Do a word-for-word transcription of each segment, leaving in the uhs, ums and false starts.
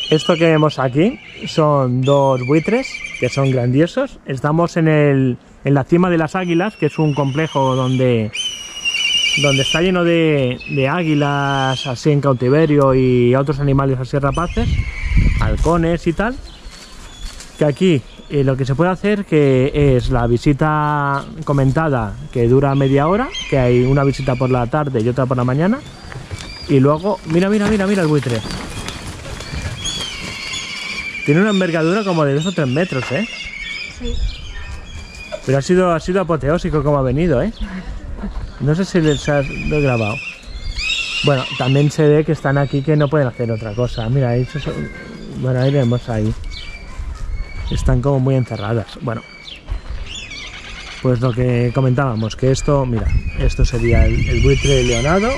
Esto que vemos aquí son dos buitres que son grandiosos. Estamos en, el, en la cima de las Águilas, que es un complejo donde, donde está lleno de, de águilas así en cautiverio y otros animales así rapaces, halcones y tal. Que aquí eh, lo que se puede hacer que es la visita comentada, que dura media hora, que hay una visita por la tarde y otra por la mañana. Y luego, mira, mira, mira, mira el buitre. Tiene una envergadura como de dos o tres metros, ¿eh? Sí. Pero ha sido, ha sido apoteósico como ha venido, ¿eh? No sé si les ha, lo he grabado. Bueno, también se ve que están aquí que no pueden hacer otra cosa. Mira, ahí, bueno, ahí vemos ahí. Están como muy encerradas. Bueno, pues lo que comentábamos, que esto, mira, esto sería el, el buitre leonado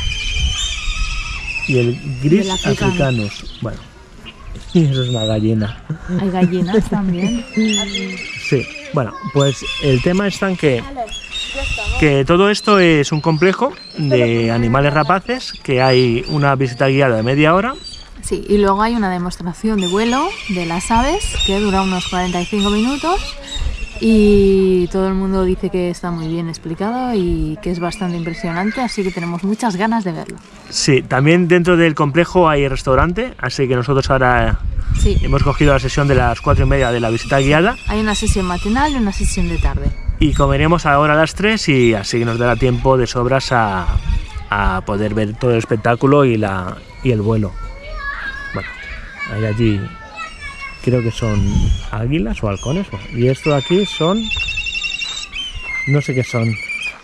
y el gris africano. africanus. Bueno. Y eso es una gallina. Hay gallinas también. Sí, bueno, pues el tema está en que, que todo esto es un complejo de animales rapaces, que hay una visita guiada de media hora. Sí, y luego hay una demostración de vuelo de las aves que dura unos cuarenta y cinco minutos y todo el mundo dice que está muy bien explicado y que es bastante impresionante, así que tenemos muchas ganas de verlo. Sí, también dentro del complejo hay restaurante, así que nosotros ahora sí. hemos cogido la sesión de las cuatro y media de la visita guiada. Hay una sesión matinal y una sesión de tarde. Y comeremos ahora a las tres y así nos dará tiempo de sobras a, a poder ver todo el espectáculo y, la, y el vuelo. Bueno, hay allí, creo que son águilas o halcones. Y esto de aquí son, no sé qué son.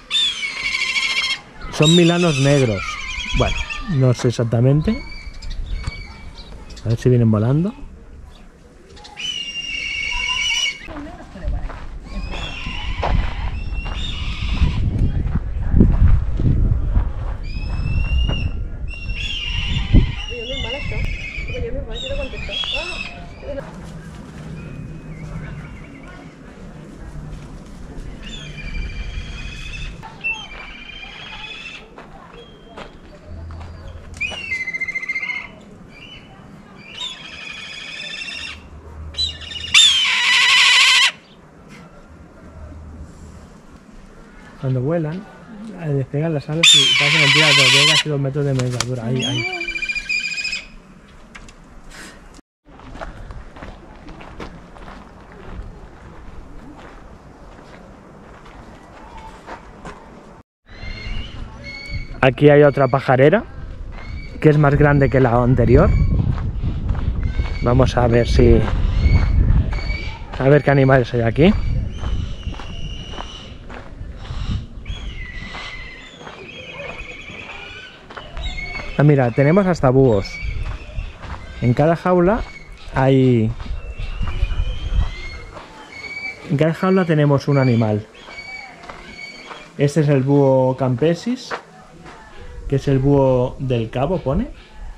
Son milanos negros. Bueno, no sé exactamente. A ver si vienen volando. Cuando vuelan, despegan las alas y pasan el día de casi dos metros de envergadura. Ahí, ahí. Aquí hay otra pajarera que es más grande que la anterior. Vamos a ver si... a ver qué animales hay aquí. Ah, mira, tenemos hasta búhos. En cada jaula hay... En cada jaula tenemos un animal. Este es el búho campesis, que es el búho del Cabo, pone.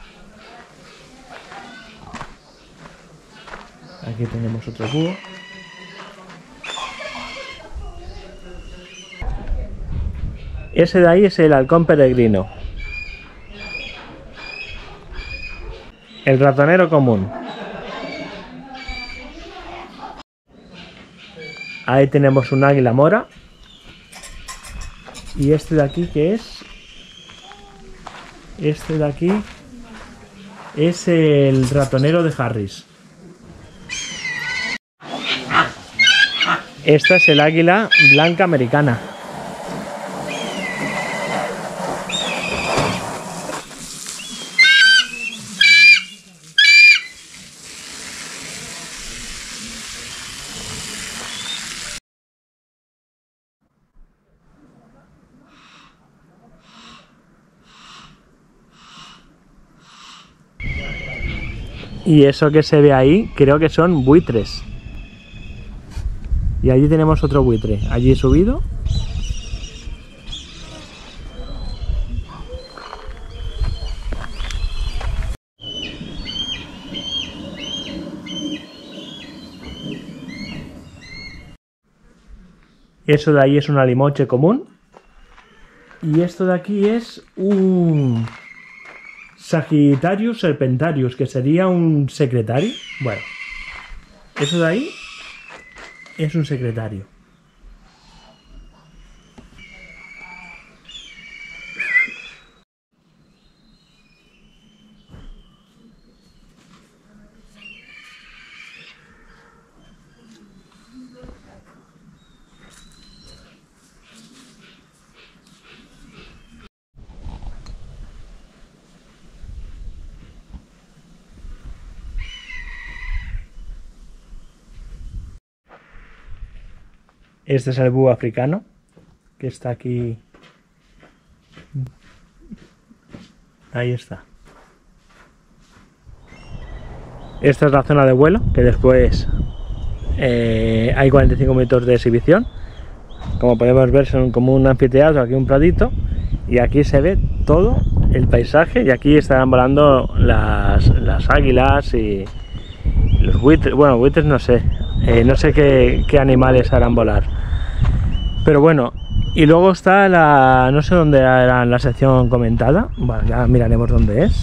Aquí tenemos otro búho. Ese de ahí es el halcón peregrino. El ratonero común. Ahí tenemos un águila mora. Y este de aquí, ¿qué es? Este de aquí es el ratonero de Harris. Esta es el águila blanca americana. Y eso que se ve ahí, creo que son buitres. Y allí tenemos otro buitre, allí subido. Eso de ahí es un alimoche común. Y esto de aquí es un Sagittarius serpentarius, que sería un secretario. Bueno, eso de ahí es un secretario. Este es el búho africano, que está aquí. Ahí está. Esta es la zona de vuelo, que después eh, hay cuarenta y cinco minutos de exhibición. Como podemos ver, son como un anfiteatro, aquí un pradito, y aquí se ve todo el paisaje, y aquí estarán volando las, las águilas y los buitres. Bueno, buitres no sé, eh, no sé qué, qué animales harán volar. Pero bueno, y luego está la, no sé dónde era la sección comentada, bueno, ya miraremos dónde es,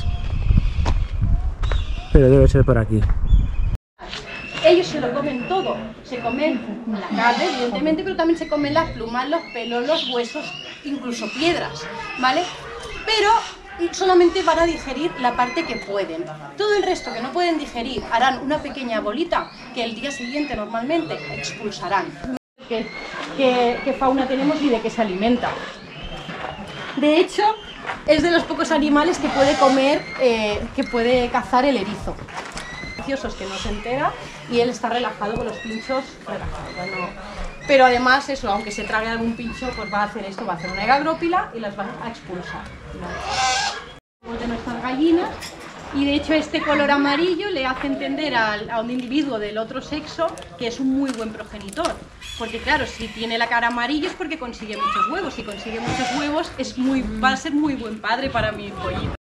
pero debe ser por aquí. Ellos se lo comen todo, se comen la carne, evidentemente, pero también se comen las plumas, los pelos, los huesos, incluso piedras, ¿vale? Pero solamente van a digerir la parte que pueden. Todo el resto que no pueden digerir harán una pequeña bolita que el día siguiente normalmente expulsarán. ¿Qué, qué, qué fauna tenemos y de qué se alimenta? De hecho, es de los pocos animales que puede comer, eh, que puede cazar el erizo. Que no se entera y él está relajado con los pinchos relajados. Bueno, pero además eso, aunque se trague algún pincho, pues va a hacer esto, va a hacer una egagrópila y las va a expulsar. De nuestras gallinas, y de hecho este color amarillo le hace entender al, a un individuo del otro sexo que es un muy buen progenitor, porque claro, si tiene la cara amarilla es porque consigue muchos huevos, si consigue muchos huevos es muy, va a ser muy buen padre para mi pollito.